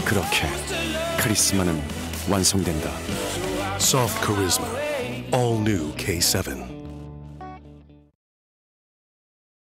그렇게 카리스마는 완성된다. Soft charisma. All new K7.